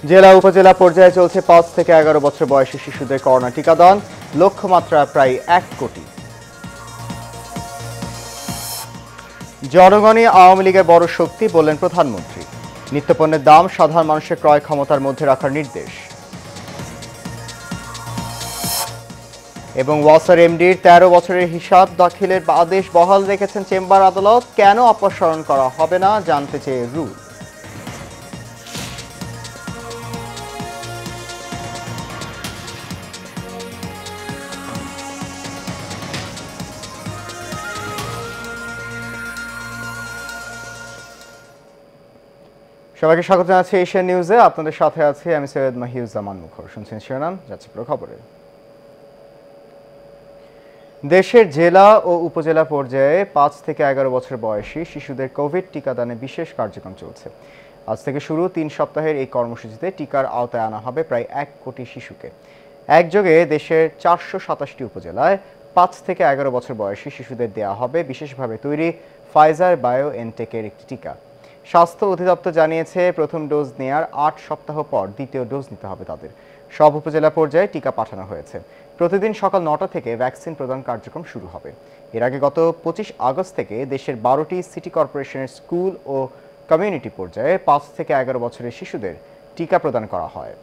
জেলা উপজেলা পর্যায়ে চলছে ৫ থেকে ১১ বছর বয়সী শিশুদের করোনা টিকাদান, লক্ষ্যমাত্রা প্রায় ১ কোটি। জনগণই আওয়ামী লীগের বড় শক্তি বললেন প্রধানমন্ত্রী। নিত্যপণ্যের দাম সাধারণ মানুষের ক্রয় ক্ষমতার মধ্যে রাখার নির্দেশ। এবং ওয়াসার এমডির ১৩ বছরের হিসাব দাখিলের আদেশ বহাল রেখেছেন চেম্বার আদালত। কেন অপসারণ করা হবে না জানতে চেয়ে রুল। সবাইকে স্বাগত জানাচ্ছি এশিয়ান নিউজে। আপনাদের সাথে আছি আমি সৈয়দ মাহিউজ্জামান মুখর। শুনছেন শিরোনাম, যাচ্ছে পুরো খবরে। দেশের জেলা ও উপজেলা পর্যায়ে ৫ থেকে ১১ বছর বয়সী শিশুদের কোভিড টিকাদানে বিশেষ কার্যক্রম চলছে। আজ থেকে শুরু ৩ সপ্তাহের এই কর্মসূচিতে টিকার আওতায় আনা হবে প্রায় ১ কোটি শিশুকে। একযোগে দেশের ৪২৭টি উপজেলায় ৫ থেকে ১১ বছর বয়সী শিশুদের দেওয়া হবে বিশেষভাবে তৈরি ফাইজার বায়োএনটেকের একটি টিকা। স্বাস্থ্য অধিদপ্তর জানিয়েছে, প্রথম ডোজ নেয়ার ৮ সপ্তাহ পর দ্বিতীয় ডোজ নিতে হবে তাদের। সব উপজেলা পর্যায়ে টিকা পাঠানো হয়েছে। প্রতিদিন সকাল ৯টা থেকে ভ্যাকসিন প্রদান কার্যক্রম শুরু হবে। এর আগে গত ২৫ আগস্ট থেকে দেশের ১২টি সিটি কর্পোরেশনের স্কুল ও কমিউনিটি পর্যায়ে ৫ থেকে ১১ বছরের শিশুদের টিকা প্রদান করা হয়।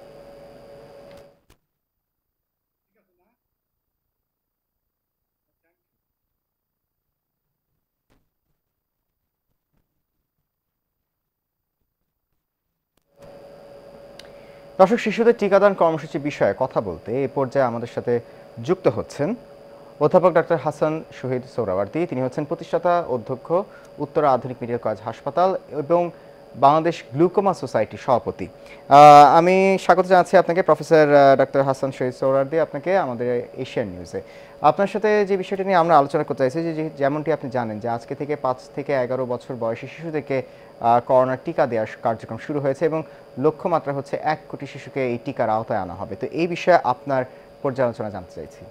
দর্শক, শিশুদের টিকাদান কর্মসূচি বিষয়ে কথা বলতে এ পর্যায়ে আমাদের সাথে যুক্ত হচ্ছেন অধ্যাপক ডাক্তার হাসান শহীদ সোহরাওয়ার্দী। তিনি হচ্ছেন প্রতিষ্ঠাতা অধ্যক্ষ উত্তরা আধুনিক মেডিকেল কলেজ হাসপাতাল এবং বাংলাদেশ গ্লুকোমা সোসাইটির সভাপতি। আমি স্বাগত জানাচ্ছি আপনাকে প্রফেসর ডাক্তার হাসান শহীদ সোহরাওয়ার্দী, আপনাকে আমাদের এশিয়ান নিউজে। আপনার সাথে যে বিষয়টি নিয়ে আমরা আলোচনা করতে চাইছি, যে যেমনটি আপনি জানেন যে আজকে থেকে ৫ থেকে ১১ বছর বয়সী শিশুদেরকে করোনার টিকা দেওয়ার কার্যক্রম শুরু হয়েছে এবং লক্ষ্যমাত্রা হচ্ছে ১ কোটি শিশুকে এই টিকার আওতায় আনা হবে। তো এই বিষয়ে আপনার পর্যালোচনা জানতে চাইছি।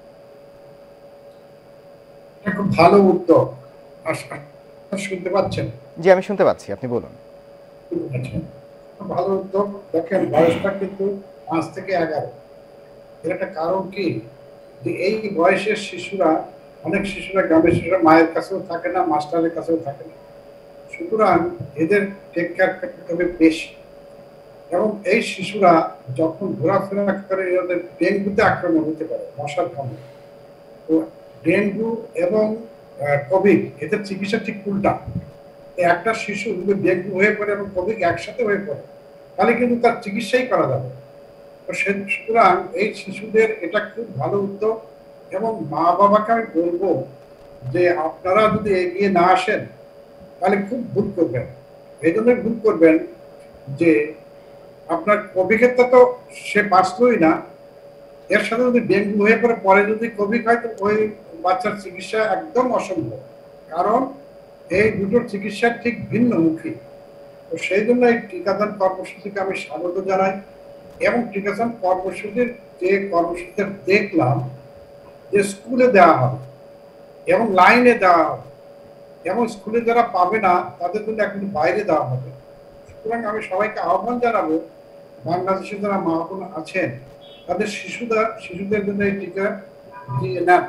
খুব ভালো উদ্যোগ। শুনতে পাচ্ছেন? জি, আমি শুনতে পাচ্ছি, আপনি বলুন। ভালো উদ্যোগ। দেখেন, বয়সটা কিন্তু ৫ থেকে ১১। এর একটা কারণ কি, যে এই বয়সের শিশুরা, অনেক শিশুরা, গ্রামের শিশুরা মায়ের কাছেও থাকে না, মাস্টারের কাছেও থাকে না, সুতরাং এদের টেক কেয়ার করতে হবে বেশি। এবং এই শিশুরা যখন ঘোরাফেরা করে এদের ডেঙ্গুতে আক্রমণ হতে পারে মশার কামড়ে। তো ডেঙ্গু এবং কোভিড এদের চিকিৎসা ঠিক উল্টা। একটা শিশু যদি ডেঙ্গু হয়ে পড়ে এবং কোভিড একসাথে হয়ে পড়ে, তাহলে কিন্তু তার চিকিৎসাই করা যাবে। তো সুতরাং এই শিশুদের এটা খুব ভালো উদ্যোগ। এবং মা বাবাকে আমি বলবো যে আপনারা যদি এগিয়ে না আসেন তাহলে খুব ভুল করবেন। এই জন্য ভুল করবেন যে আপনার কোভিডের তো সে বাঁচলই না, এর সাথে যদি ডেঙ্গু হয়ে পরে যদি কোভিড হয় তো ওই বাচ্চার চিকিৎসা একদম অসম্ভব। কারণ এই দুটোর চিকিৎসা ঠিক ভিন্নমুখী। তো সেই জন্য এই টিকাদান কর্মসূচিকে আমি স্বাগত জানাই। এবং টিকাদান কর্মসূচির যে কর্মসূচিটা দেখলাম যে স্কুলে দেওয়া হবে এবং লাইনে দেওয়া হবে, এবং স্কুলে যারা পাবে না তাদের জন্য এখন বাইরে দেওয়া হবে। সুতরাং আমি সবাইকে আহ্বান জানাবো, বাংলাদেশে যারা মা বোন আছেন তাদের শিশুদের জন্য এই টিকা দিয়ে নেন,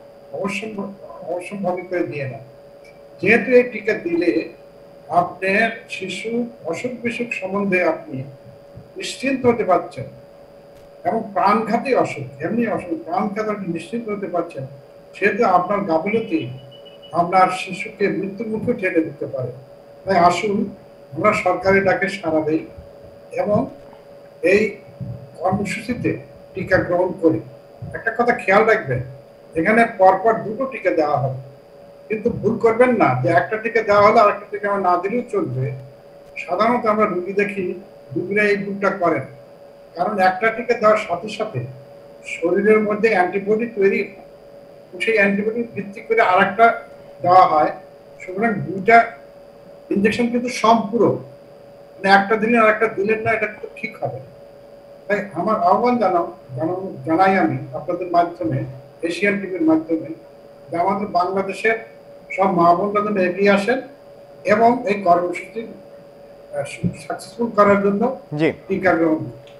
অবশ্যম্ভাবী করে দিয়ে নেন। যেহেতু এই টিকা দিলে আপনার শিশু অসুখ বিসুখ সম্বন্ধে আপনি নিশ্চিন্ত হতে পারছেন, এবং প্রাণঘাতী অসুখ, এমনি অসুখ প্রাণঘাত আপনি নিশ্চিন্ত হতে পারছেন, সেহেতু আপনার গাফিলতি আপনার শিশুকে মৃত্যুর মুখে ঠেলে দিতে পারে। তাই আসুন আমরা সরকারি ডাকে সাড়া দেই এবং এই কর্মসূচিতে টিকা গ্রহণ করি। একটা কথা খেয়াল রাখবেন, এখানে পরপর দুটো টিকা দেওয়া হবে, কিন্তু ভুল করবেন না যে একটা টিকা দেওয়া হলে আর একটা টিকা না দিলেও চলবে। সাধারণত আমরা রুগী দেখি, রুগীরা এই ভুলটা করেন। কারণ একটা টিকা দেওয়ার সাথে সাথে শরীরের মধ্যে অ্যান্টিবডি তৈরি হয়, সেই অ্যান্টিবডি ভিত্তি করে আর একটা দেওয়া হয়। সুতরাং দুইটা ইঞ্জেকশন কিন্তু সম্পূরক, মানে একটা দিলেন আর একটা দিলেন না, এটা কিন্তু ঠিক হবে। তাই আমার আহ্বান জানাই আমি আপনাদের মাধ্যমে, এশিয়ান টিভির মাধ্যমে, যে আমাদের বাংলাদেশের সব মা বোনরা যেন এগিয়ে আসেন এবং এই কর্মসূচির সাকসেসফুল করার জন্য জি টিকা গ্রহণ।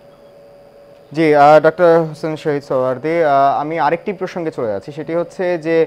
জি ডক্টর হোসেন শহীদ সোহরাওয়ার্দী, আমি আরেকটি প্রসঙ্গে চলে যাচ্ছি, সেটি হচ্ছে যে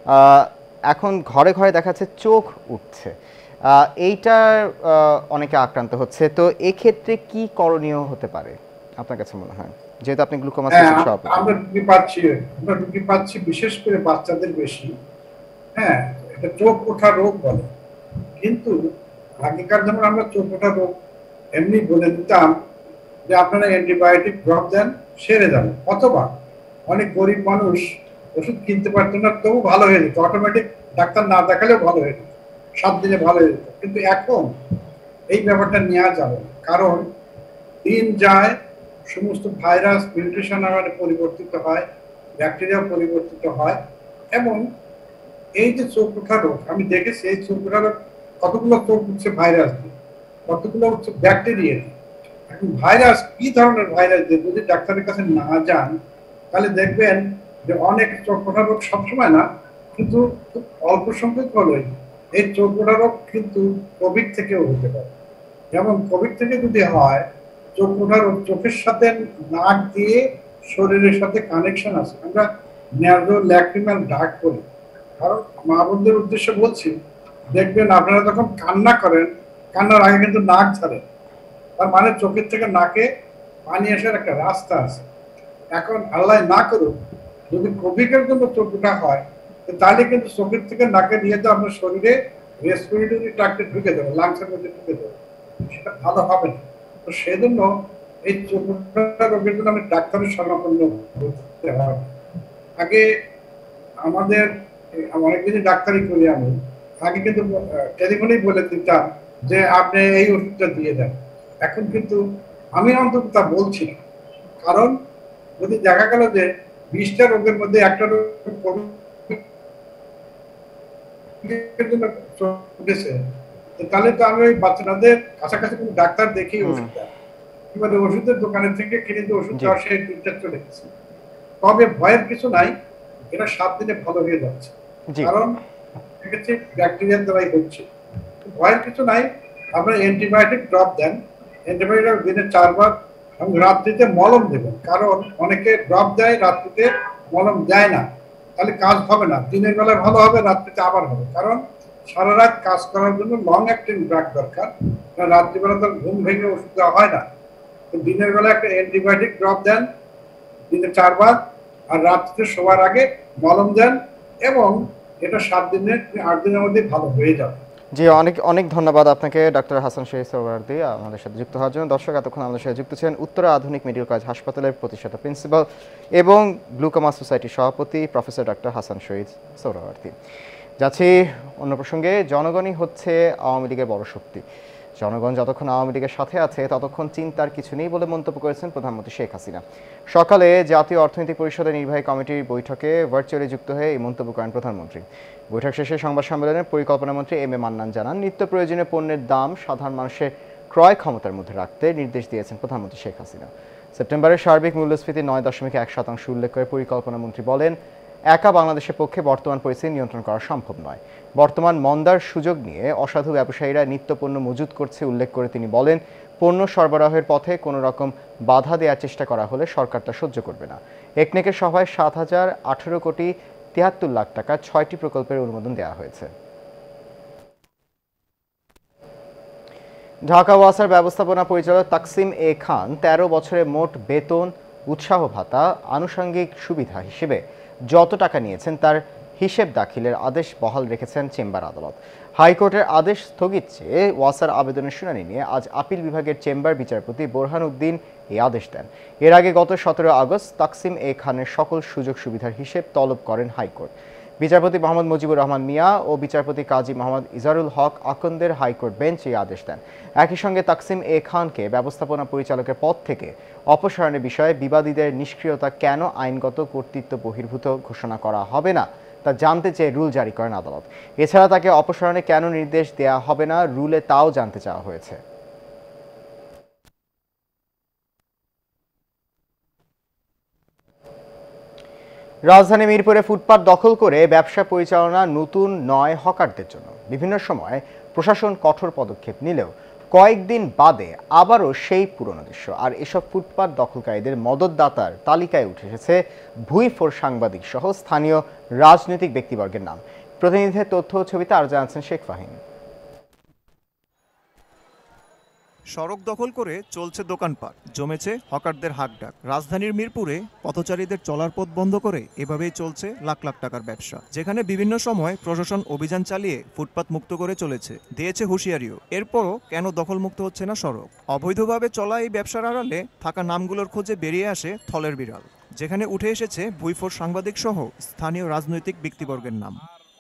এখন ঘরে ঘরে দেখা যাচ্ছে চোখ উঠছে, এইটার অনেকে আক্রান্ত হচ্ছে, তো এক্ষেত্রে কি করণীয় হতে পারে আপনার কাছে মনে হয়, যেহেতু আপনি গ্লুকোমা সোসাইটির সভাপতি? আমরা রুগী পাচ্ছি বিশেষ করে বাচ্চাদের বেশি। হ্যাঁ, এটা চোখ ওঠা রোগ বলে, কিন্তু আগেকার যেমন আমরা চোখ ওঠা রোগ এমনি বলে দিতাম যে আপনারা অ্যান্টিবায়োটিক ড্রপ দেন, সেরে যাবে, অথবা অনেক গরিব মানুষ ওষুধ কিনতে পারতো না, তবু ভালো হয়ে যেত, অটোমেটিক ডাক্তার না দেখালেও ভালো হয়ে যেত, 7 দিনে ভালো হয়ে যেত। কিন্তু এখন এই ব্যাপারটা নেওয়া যাবে না, কারণ দিন যায়, সমস্ত ভাইরাস মিউটেশন আকারে পরিবর্তিত হয়, ব্যাকটেরিয়া পরিবর্তিত হয়, এবং এই যে চোখ ওঠা রোগ আমি দেখেছি, এই চোখ ওঠা রোগ কতগুলো চোখ উঠছে ভাইরাস দিয়ে, কতগুলো উঠছে ব্যাকটেরিয়া দিয়ে। এখন ভাইরাস কি ধরনের ভাইরাস দিয়ে যদি ডাক্তারের কাছে না যান, তাহলে দেখবেন যে অনেক চোখ ওঠা রোগ সবসময় না, কিন্তু খুব অল্প সংখ্যক হলেই এই চোখ ওঠা রোগ কিন্তু কোভিড থেকেও হতে পারে। যেমন কোভিড থেকে যদি হয়, চোখ ওঠার চোখের সাথে নাক দিয়ে শরীরের সাথে কানেকশন আছে, আমরা ন্যাজো ল্যাক্রিমাল ডাক বলি। কারণ মা বোনদের উদ্দেশ্যে বলছি, দেখবেন আপনারা যখন কান্না করেন, কান্নার আগে কিন্তু নাক ছাড়ে, তার মানে চোখের থেকে নাকে পানি আসার একটা রাস্তা আছে। এখন আল্লাহ না করুক যদি কোভিডের জন্য চোখ ওঠা হয়, তাহলে কিন্তু চোখের থেকে নাকে নিয়ে তো আপনার শরীরে রেসপিরেটরি ট্র্যাক্টে ঢুকে যাবে, লাংসের মধ্যে ঢুকে যাবে, সেটা ভালো হবে না। তো সেজন্য এই চোখ ওঠা রোগের জন্য আমি ডাক্তারের শরণাপন্ন হতে হবে। আগে আমাদের অনেকদিনই ডাক্তারি করি আমি, আগে কিন্তু টেলিফোনেই বলে দিতাম যে আপনি এই ওষুধটা দিয়ে দেন। এখন কিন্তু আমি অন্তত তা বলছি না, কারণ যদি দেখা গেল যে 20টা রোগের মধ্যে একটা রোগ উঠেছে, তাহলে তো আমি ওই বাচ্চাদের কাছাকাছি কোনো ডাক্তার দেখেই ওষুধ দেয়, এবারে ওষুধের দোকানের থেকে কিনে যে ওষুধ দেওয়া সে দুইটা চলে গেছে। তবে ভয়ের কিছু নাই, এটা 7 দিনে ভালো হয়ে যাচ্ছে, কারণ দেখেছি ব্যাকটেরিয়ার দ্বারাই হচ্ছে, ভয়ের কিছু নাই। আপনার অ্যান্টিবায়োটিক ড্রপ দেন, অ্যান্টিবায়োটিক দিনে 4 বার, এবং রাত্রিতে মলম দেবেন, কারণ অনেকে ড্রপ দেয় রাত্রিতে, মলম দেয় না, তাহলে কাজ হবে না। দিনের বেলায় ভালো হবে, রাত্রিতে আবার হবে, কারণ সারা রাত কাজ করার জন্য লং অ্যাক্টিং ড্রাগ দরকার, রাত্রিবেলা তো ঘুম ভেঙে ওষুধ দেওয়া হয় না। তো দিনের বেলা একটা অ্যান্টিবায়োটিক ড্রপ দেন দিনে 4 বার, আর রাত্রিতে শোয়ার আগে মলম দেন, এবং এটা 7 দিনে 8 দিনের মধ্যে ভালো হয়ে যাবে। জি, অনেক অনেক ধন্যবাদ আপনাকে ডক্টর হাসান শহীদ সোহরাওয়ার্দী আমাদের সাথে যুক্ত হওয়ার জন্য। দর্শক, এতক্ষণ আমাদের সাথে যুক্ত ছিলেন উত্তরা আধুনিক মেডিকেল কলেজ হাসপাতালের প্রতিষ্ঠাতা প্রিন্সিপাল এবং গ্লুকোমা সোসাইটির সভাপতি প্রফেসর ডক্টর হাসান শহীদ সোহরাওয়ার্দী। যাচ্ছি অন্য প্রসঙ্গে। জনগণই হচ্ছে আওয়ামী লীগের বড় শক্তি, জনগণ যতক্ষণ আওয়ামী লীগের সাথে আছে ততক্ষণ চিন্তার কিছু নেই বলে মন্তব্য করেছেন প্রধানমন্ত্রী শেখ হাসিনা। সকালে জাতীয় অর্থনৈতিক পরিষদের নির্বাহী কমিটির বৈঠকে ভার্চুয়ালি যুক্ত হয়ে এই মন্তব্য করেন প্রধানমন্ত্রী। বৈঠক শেষে সংবাদ সম্মেলনে পরিকল্পনামন্ত্রী এম এ মান্নান জানান, নিত্য প্রয়োজনীয় পণ্যের দাম সাধারণ মানুষের ক্রয় ক্ষমতার মধ্যে রাখতে নির্দেশ দিয়েছেন প্রধানমন্ত্রী শেখ হাসিনা। সেপ্টেম্বরের সার্বিক মূল্যস্ফীতি 9.1% উল্লেখ করে পরিকল্পনামন্ত্রী বলেন, একা বাংলাদেশের পক্ষে বর্তমান পরিস্থিতি নিয়ন্ত্রণ করা সম্ভব নয়। বর্তমান মন্দার সুযোগ নিয়ে অসাধু ব্যবসায়ীরা নিত্যপণ্য মজুত করছে উল্লেখ করে তিনি বলেন, পণ্য সরবরাহের পথে কোনো রকম বাধা দেওয়ার চেষ্টা করা হলে সরকার তা সহ্য করবে না। একনেকের সভায় 7,018 কোটি 73 লাখ টাকা 6টি প্রকল্পের অনুমোদন দেওয়া হয়েছে। ঢাকা ওয়াসার ব্যবস্থাপনা পরিচালক তাকসিম এ খান 13 বছরের মোট বেতন, উৎসাহ ভাতা, আনুষঙ্গিক সুবিধা হিসেবে যত টাকা নিয়েছেন তার হিসেব দাখিলের আদেশ বহাল রেখেছেন চেম্বার আদালত। হাইকোর্টের আদেশ স্থগিত চেয়ে ওয়াসার আবেদনের শুনানি নিয়ে আজ আপিল বিভাগের চেম্বার বিচারপতি বোরহান উদ্দিন এই আদেশ দেন। এর আগে গত 17 আগস্ট তাকসিম এ খানের সকল সুযোগ সুবিধার হিসেব তলব করেন হাইকোর্ট। বিচারপতি মোহাম্মদ মুজিবুর রহমান মিয়া ও বিচারপতি কাজী মোহাম্মদ ইজারুল হক আকন্দের হাইকোর্ট বেঞ্চ এই আদেশ দেন। একই সঙ্গে তাকসিম এ খানকে ব্যবস্থাপনা পরিচালকের পদ থেকে অপসারণের বিষয়ে বিবাদীদের নিষ্ক্রিয়তা কেন আইনগত কর্তৃত্ব বহির্ভূত ঘোষণা করা হবে না তা জানতে চেয়ে রুল জারি করেন আদালত। এছাড়া তাকে অপসারণে কেন নির্দেশ দেওয়া হবে না রুলে তাও জানতে চাওয়া হয়েছে। রাজধানী মিরপুরে ফুটপাত দখল করে ব্যবসা পরিচালনা নতুন নয় হকারদের জন্য। বিভিন্ন সময় প্রশাসন কঠোর পদক্ষেপ নিলেও কয়েকদিন বাদে আবারও সেই পুরনো দৃশ্য। আর এসব ফুটপাত দখলকারীদের মদতদাতার তালিকায় উঠে এসেছে ভুইফোর সাংবাদিক সহ স্থানীয় রাজনৈতিক ব্যক্তিবর্গের নাম। প্রতিনিধিদের তথ্য ও ছবিতে আরও জানাচ্ছেন শেখ ফাহিম। সড়ক দখল করে চলছে দোকানপাট, জমেছে হকারদের হাকডাক। রাজধানীর মিরপুরে পথচারীদের চলার পথ বন্ধ করে এভাবেই চলছে লাখ লাখ টাকার ব্যবসা, যেখানে বিভিন্ন সময় প্রশাসন অভিযান চালিয়ে ফুটপাত মুক্ত করে চলেছে, দিয়েছে হুঁশিয়ারিও। এরপরও কেন দখলমুক্ত হচ্ছে না সড়ক? অবৈধভাবে চলা এই ব্যবসার আড়ালে থাকা নামগুলোর খোঁজে বেরিয়ে আসে থলের বিড়াল, যেখানে উঠে এসেছে ভুইফোর সাংবাদিক সহ স্থানীয় রাজনৈতিক ব্যক্তিবর্গের নাম।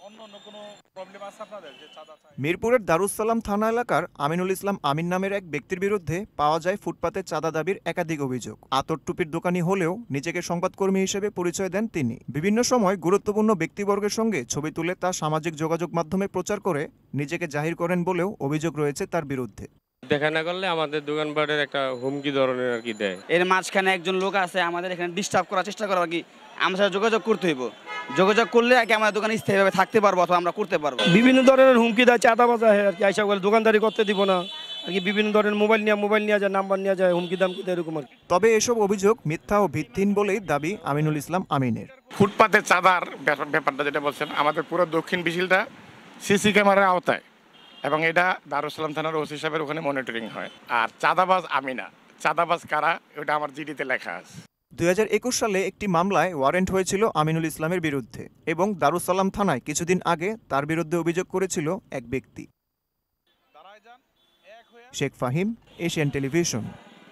মিরপুরের দারুসালাম থানা এলাকার আমিনুল ইসলাম আমিন নামের এক ব্যক্তির বিরুদ্ধে পাওয়া যায় ফুটপাতে চাঁদা দাবির একাধিক অভিযোগ। আতর টুপির দোকানি হলেও নিজেকে সংবাদকর্মী হিসেবে পরিচয় দেন তিনি। বিভিন্ন সময় গুরুত্বপূর্ণ ব্যক্তিবর্গের সঙ্গে ছবি তুলে তা সামাজিক যোগাযোগ মাধ্যমে প্রচার করে নিজেকে জাহির করেন বলেও অভিযোগ রয়েছে তার বিরুদ্ধে। দেখা না করলে আমাদের দোকানপাটের একটা হুমকি ধরনের আর কি দেয়। এর মাঝখানে একজন লোক আছে আমাদের এখানে ডিস্টার্ব করার চেষ্টা করে আর কি। আমার সাথে যোগাযোগ করতে হইব, যোগাযোগ করলে আর কি আমাদের দোকানে স্থায়ীভাবে থাকতে পারবো অথবা আমরা করতে পারবো। বিভিন্ন ধরনের হুমকি দেয়, চাঁদাবাজ হয় আর কি, আইসা বলে দোকানদারি করতে দিব না আর কি। বিভিন্ন ধরনের মোবাইল নিয়ে যায়, নাম্বার নিয়ে যায়, হুমকি দামকি দেয় এরকম আর কি। তবে এসব অভিযোগ মিথ্যা ও ভিত্তিহীন বলেই দাবি আমিনুল ইসলাম আমিনের। ফুটপাতে চাঁদার ব্যাপারটা যেটা বলছেন, আমাদের পুরো দক্ষিণ বিশিলটা সিসি ক্যামেরার আওতায়, এবং এটা দারুসালাম থানার ওসি সাহেবের ওখানে মনিটরিং হয়। আর চাঁদাবাজ আমি না, চাঁদাবাজ কারা ওটা আমার জিডিতে লেখা আছে। 2021 সালে একটি মামলায় ওয়ারেন্ট হয়েছিল আমিনুল ইসলামের বিরুদ্ধে, এবং দারুসালাম থানায় কিছুদিন আগে তার বিরুদ্ধে অভিযোগ করেছিল এক ব্যক্তি। Sheikh Fahim, Asian television.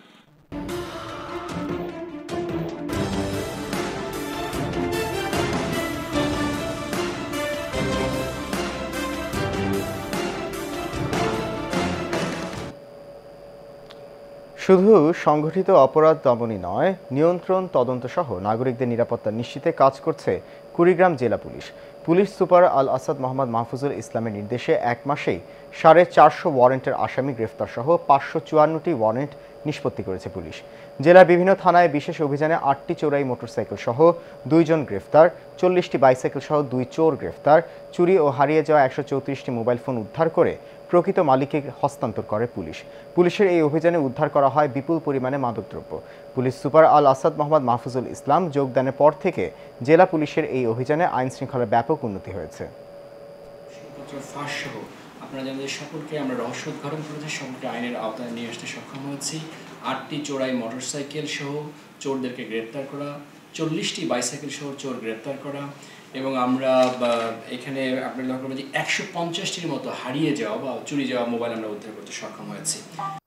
শুধু সংগঠিত অপরাধ দমনই নয়, নিয়ন্ত্রণ, তদন্ত সহ নাগরিকদের নিরাপত্তা নিশ্চিতে কাজ করছে কুড়িগ্রাম জেলা police. Police super Al Asad Mohammad Mahfuzul ইসলামের নির্দেশে এক মাসেই 450 ওয়ারেন্টের আসামি গ্রেফতার সহ 554টি ওয়ারেন্ট নিষ্পত্তি করেছে পুলিশ। জেলার বিভিন্ন থানায় বিশেষ অভিযানে 8টি চোরাই মোটরসাইকেল সহ 2 জন গ্রেফতার, 40টি বাইসাইকেল সহ 2 চোর গ্রেফতার, চুরি ও হারিয়ে যাওয়া 134টি মোবাইল ফোন উদ্ধার করে প্রকৃত মালিককে হস্তান্তর করে পুলিশ। পুলিশের এই অভিযানে উদ্ধার করা হয় বিপুল পরিমাণে মাদকদ্রব্য। পুলিশ সুপার আল আসাদ মোহাম্মদ মাহফুজুল ইসলাম যোগদানের পর থেকে জেলা পুলিশের এই অভিযানে আইন শৃঙ্খলার ব্যাপক উন্নতি হয়েছে। আপনারা জানেন যে সকলকে আমরা রহস্য উদ্ঘাটন করেছি, সকলকে আইনের আওতায় নিয়ে আসতে সক্ষম হয়েছি। 8টি চোরাই মোটরসাইকেল সহ চোরদেরকে গ্রেপ্তার করা, 40টি বাইসাইকেল সহ চোর গ্রেপ্তার করা, এবং আমরা এখানে আপনার লক্ষ্য করবেন যে 150টির মতো হারিয়ে যাওয়া বা চুরি যাওয়া মোবাইল আমরা উদ্ধার করতে সক্ষম হয়েছি।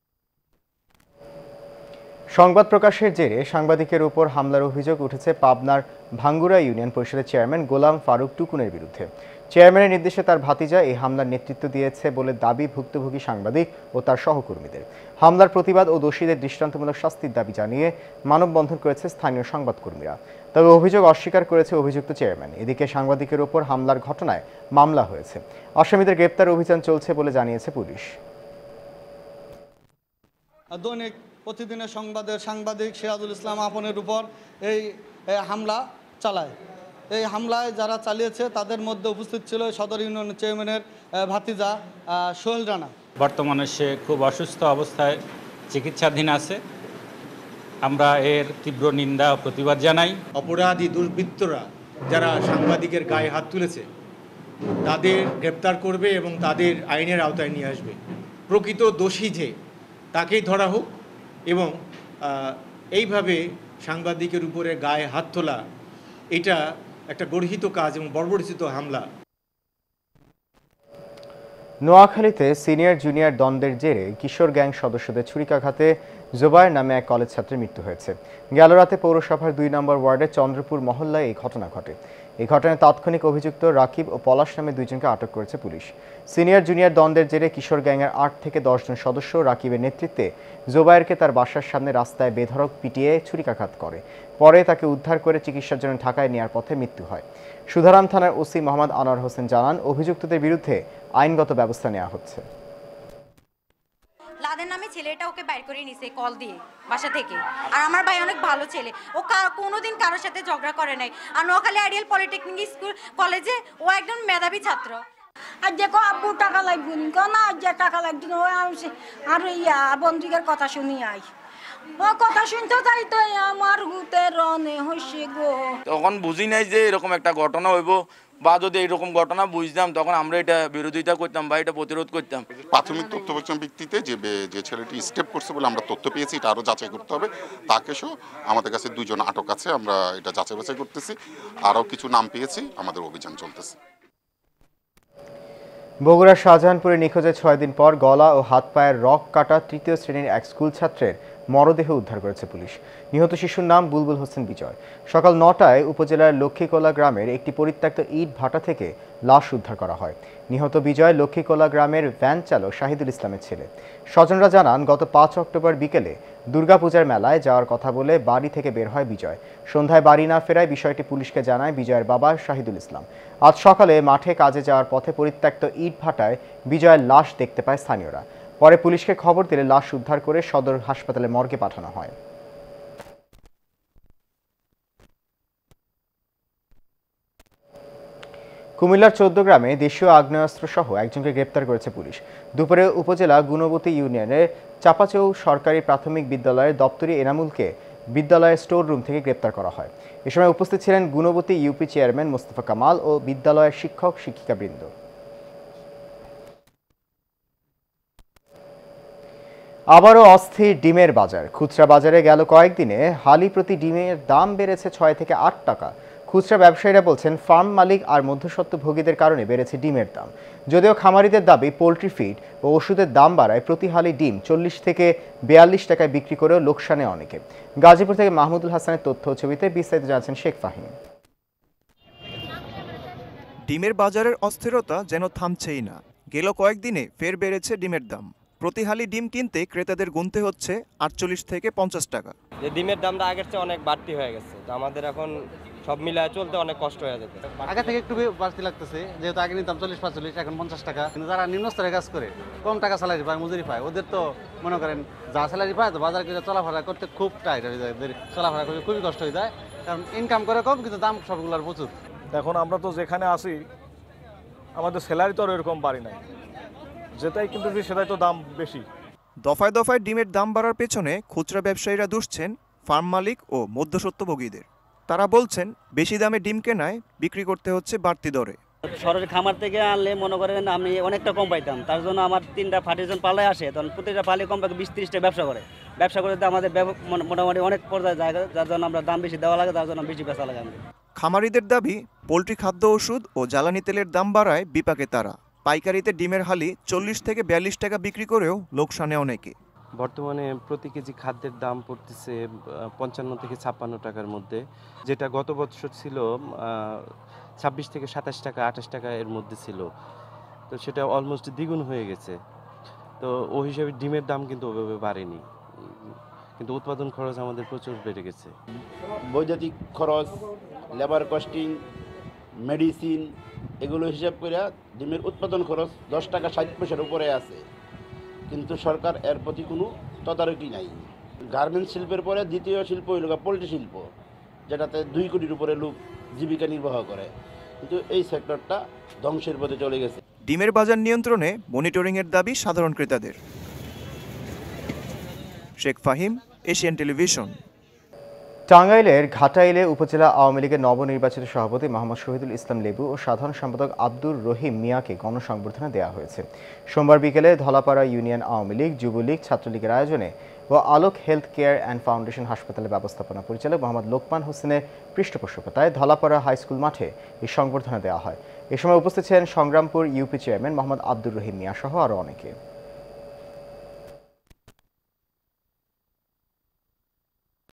সংবাদ প্রকাশের জেরে সাংবাদিকের উপর হামলার অভিযোগ উঠেছে পাবনার ভাঙ্গুড়া ইউনিয়ন পরিষদের চেয়ারম্যান গোলাম ফারুক টুকুনের বিরুদ্ধে। চেয়ারম্যানের নির্দেশে তার ভাতিজা এই হামলার নেতৃত্ব দিয়েছে বলে দাবি ভুক্তভোগী সাংবাদিক ও তার সহকর্মীদের। হামলার প্রতিবাদ ও দোষীদের দৃষ্টান্তমূলক শাস্তির দাবি জানিয়ে মানববন্ধন করেছে স্থানীয় সংবাদকর্মীরা। তবে অভিযোগ অস্বীকার করেছে অভিযুক্ত চেয়ারম্যান। এদিকে সাংবাদিকের ওপর হামলার ঘটনায় মামলা হয়েছে, আসামিদের গ্রেপ্তার অভিযান চলছে বলে জানিয়েছে পুলিশ। দৈনিক প্রতিদিনের সংবাদের সাংবাদিক সিরাজুল ইসলাম আপনের উপর এই হামলা চালায়। এই হামলায় যারা চালিয়েছে তাদের মধ্যে উপস্থিত ছিল সদর ইউনিয়ন চেয়ারম্যানের ভাতিজা সোহেল রানা। বর্তমানে সে খুব অসুস্থ অবস্থায় চিকিৎসাধীন আছে। আমরা এর তীব্র নিন্দা ও প্রতিবাদ জানাই। অপরাধী দুর্বৃত্তরা যারা সাংবাদিকের গায়ে হাত তুলেছে তাদের গ্রেপ্তার করবে এবং তাদের আইনের আওতায় নিয়ে আসবে। প্রকৃত দোষী যে তাকেই ধরা হোক, এবং এইভাবে সাংবাদিকের উপরে গায়ে হাত তোলা এটা একটা গর্হিত কাজ এবং বর্বরচিত হামলা। নোয়াখালীতে সিনিয়র জুনিয়র দ্বন্দ্বের জেরে কিশোর গ্যাং সদস্যদের ছুরিকাঘাতে জোবায়ের নামে এক কলেজ ছাত্রের মৃত্যু হয়েছে। গেল রাতে পৌরসভার 2 নম্বর ওয়ার্ডের চন্দ্রপুর মহল্লায় এই ঘটনা ঘটে। এই ঘটনায় তাৎক্ষণিক অভিযুক্ত রাকিব ও পলাশ নামে 2 জনকে আটক করেছে পুলিশ। সিনিয়র জুনিয়র দ্বন্দ্বের জেরে কিশোর গ্যাংয়ের 8 থেকে 10 জন সদস্য রাকিবের নেতৃত্বে জোবায়েরকে তার বাসার সামনে রাস্তায় বেধড়ক পিটিয়ে ছুরিকাঘাত করে। পরে তাকে উদ্ধার করে চিকিৎসার জন্য ঢাকায় নেওয়ার পথে মৃত্যু হয়। সুধারাম থানার ওসি মোহাম্মদ আনোয়ার হোসেন জানান, অভিযুক্তদের বিরুদ্ধে আইনগত ব্যবস্থা নেওয়া হচ্ছে। লাদের নামে ছেলেটা ওকে বাইর করে নিছে কল দিয়ে বাসা থেকে। আর আমার ভাই অনেক ভালো ছেলে, ও কোনোদিন কারোর সাথে ঝগড়া করে নাই। আর নোয়াখালী আইডিয়াল পলিটেকনিক স্কুল কলেজে ও একজন মেধাবী ছাত্র। আর দেখো আব্বু টাকা লাগবে না, আজ টাকা লাগবে না, আর বন্ধুকের কথা শুনি আই ও কথা শুনতে যাই তো আমার হুতে রনে হইছে গো। তখন বুঝি নাই যে এরকম একটা ঘটনা হইব, বা যদি এরকম ঘটনা বুঝতাম তখন আমরা এটা বিরোধিতা করতাম বা এটা প্রতিরোধ করতাম। প্রাথমিক তথ্য ভিত্তিতে যে ছেলেটি স্টেপ করছে বলে আমরা তথ্য পেয়েছি, এটা আরও যাচাই করতে হবে। তাকে সহ আমাদের কাছে 2 জন আটক আছে, আমরা এটা যাচাই বাছাই করতেছি। আরও কিছু নাম পেয়েছি, আমাদের অভিযান চলতেছে। বগুড়ার শাহজাহানপুরে নিখোঁজের 6 দিন পর গলা ও হাত পায়ের রক কাটা 3য় শ্রেণীর এক স্কুল ছাত্রের মরদেহ উদ্ধার করেছে পুলিশ। নিহত শিশুর নাম বুলবুল হোসেন বিজয়। সকাল 9টায় উপজেলার লক্ষ্মীকোলা গ্রামের একটি পরিত্যক্ত ইট ভাটা থেকে লাশ উদ্ধার করা হয়। নিহত বিজয় লক্ষ্মীকোলা গ্রামের ভ্যান চালক শাহিদুল ইসলামের ছেলে। স্বজনরা জানান, গত 5 অক্টোবর বিকেলে দুর্গাপূজার মেলায় যাওয়ার কথা বলে বাড়ি থেকে বের হয় বিজয়। সন্ধ্যায় বাড়ি না ফেরায় বিষয়টি পুলিশকে জানায় বিজয়ের বাবা শাহিদুল ইসলাম। আজ সকালে মাঠে কাজে যাওয়ার পথে পরিত্যক্ত ইট ভাটায় বিজয়ের লাশ দেখতে পায় স্থানীয়রা। পরে পুলিশকে খবর দিলে লাশ উদ্ধার করে সদর হাসপাতালে মর্গে পাঠানো হয়। কুমিল্লার 14 গ্রামে দেশীয় আগ্নেয়াস্ত্র সহ একজনকে গ্রেপ্তার করেছে পুলিশ। দুপুরে উপজেলা গুণবতী ইউনিয়নের চাপাচৌ সরকারি প্রাথমিক বিদ্যালয়ের দপ্তরি এনামুলকে বিদ্যালয়ের স্টোর রুম থেকে গ্রেপ্তার করা হয়। এ সময় উপস্থিত ছিলেন গুণবতী ইউপি চেয়ারম্যান মোস্তফা কামাল ও বিদ্যালয়ের শিক্ষক শিক্ষিকাবৃন্দ। আবারও অস্থির ডিমের বাজার। খুচরা বাজারে গেল কয়েকদিনে হালি প্রতি ডিমের দাম বেড়েছে 6 থেকে 8 টাকা। খুচরা ব্যবসায়ীরা বলছেন, ফার্ম মালিক আর মধ্যস্বত্বভোগীদের কারণে বেড়েছে ডিমের দাম। যদিও খামারিদের দাবি, পোলট্রি ফিড ও ওষুধের দাম বাড়ায় প্রতি হালি ডিম 40 থেকে 42 টাকায় বিক্রি করেও লোকসানে অনেকে। গাজীপুর থেকে মাহমুদুল হাসানের তথ্য ছবিতে বিস্তারিত জানাচ্ছেন শেখ ফাহিম। ডিমের বাজারের অস্থিরতা যেন থামছেই না। গেল কয়েকদিনে ফের বেড়েছে ডিমের দাম। প্রতি হালি ডিম কিনতে ক্রেতাদের গুনতে হচ্ছে 48 থেকে 50 টাকা। ডিমের দামটা আগের চেয়ে অনেক বাড়তি হয়ে গেছে, তো আমাদের এখন সব মিলায় চলতে অনেক কষ্ট হয়ে যেতে। আগে থেকে একটু বাড়তি লাগতেছে, যেহেতু আগে নিতাম 40-45, এখন 50 টাকা। কিন্তু যারা নিম্ন স্তরে কাজ করে, কম টাকা স্যালারি পায়, মজুরি পায়, ওদের তো মনে করেন যা স্যালারি পায় তো বাজার করে চলাফেরা করতে খুব টাইট হয়ে যায়, চলাফেরা করতে খুবই কষ্ট হয়ে যায়। কারণ ইনকাম করে কম, কিন্তু দাম সবগুলোর প্রচুর। এখন আমরা তো যেখানে আসি, আমাদের স্যালারি তো এরকম বাড়ি নাই, যেটাই কিন্তু সেটাই তো দাম বেশি। দফায় দফায় ডিমের দাম বাড়ার পেছনে খুচরা ব্যবসায়ীরা দুষছেন ফার্ম মালিক ও মধ্যস্বত্বভোগীদের। তারা বলছেন, বেশি দামে ডিম কেনায় বিক্রি করতে হচ্ছে বাড়তি দরে। শহরের খামার থেকে আনলে মনে করেন আমি অনেকটা কম পাইতাম, তার জন্য আমার 3টা ফার্টিজন পালায় আসে, তখন প্রতিটা পালে কম পাকে 20-30 টাকা ব্যবসা করে। ব্যবসা করতে আমাদের মোটামুটি অনেক পর্যায়ে যায়, যার জন্য আমরা দাম বেশি দেওয়া লাগে, তার জন্য বেশি বেচা লাগে আমাদের। খামারিদের দাবি, পোলট্রি খাদ্য ওষুধ ও জ্বালানি তেলের দাম বাড়ায় বিপাকে তারা। পাইকারিতে ডিমের হালি 40 থেকে 42 টাকা বিক্রি করেও লোকসানে অনেকে। বর্তমানে প্রতি কেজি খাদ্যের দাম পড়তেছে 55 থেকে 56 টাকার মধ্যে, যেটা গত বছর ছিল 26 থেকে 27 টাকা 28 টাকা এর মধ্যে ছিল। তো সেটা অলমোস্ট দ্বিগুণ হয়ে গেছে। তো ওই হিসাবে ডিমের দাম কিন্তু ওভাবে বাড়েনি, কিন্তু উৎপাদন খরচ আমাদের প্রচুর বেড়ে গেছে। বৈদ্যুতিক খরচ, লেবার কস্টিং, মেডিসিন, এগুলো হিসাব করে ডিমের উৎপাদন খরচ 10 টাকা 60 পয়সার উপরে আছে, কিন্তু সরকার এর প্রতি কোনো তদারকি নাই। গার্মেন্টস শিল্পের পরে দ্বিতীয় শিল্প হইল পোলট্রি শিল্প, যেটাতে 2 কোটির উপরে লোক জীবিকা নির্বাহ করে, কিন্তু এই সেক্টরটা ধ্বংসের পথে চলে গেছে। ডিমের বাজার নিয়ন্ত্রণে মনিটরিংয়ের দাবি সাধারণ ক্রেতাদের। Sheikh Fahim, Asian television. টাঙ্গাইলের ঘাটাইলে উপজেলা আওয়ামী লীগের নবনির্বাচিত সভাপতি মোহাম্মদ শহীদুল ইসলাম লেবু ও সাধারণ সম্পাদক আব্দুর রহিম মিয়াকে গণসংবর্ধনা দেওয়া হয়েছে। সোমবার বিকেলে ধলাপাড়া ইউনিয়ন আওয়ামী লীগ, যুবলীগ, ছাত্রলীগের আয়োজনে ও Alok health care and foundation হাসপাতালের ব্যবস্থাপনা পরিচালক মোহাম্মদ লোকমান হোসেনের পৃষ্ঠপোষকতায় ধলাপাড়া হাইস্কুল মাঠে এই সংবর্ধনা দেওয়া হয়। এ সময় উপস্থিত ছিলেন সংগ্রামপুর ইউপি চেয়ারম্যান মোহাম্মদ আব্দুর রহিম মিয়া সহ আরও অনেকে।